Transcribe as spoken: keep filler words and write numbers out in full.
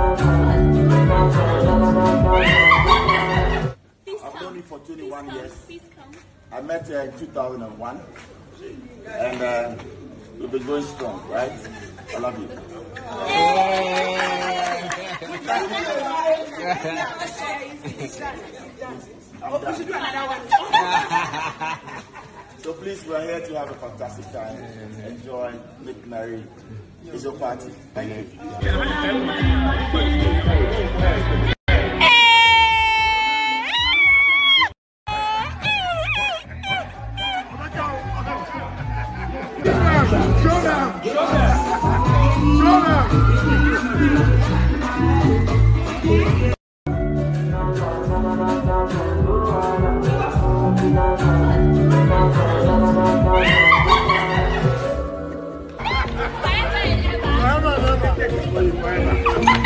I've known you for twenty-one years. I met her in two thousand one, and uh, we've been going strong, right? I love you. So please, we're here to have a fantastic time, enjoy, make merry. It's your party. Thank you. Show them! Show them! Show them! Forever, forever.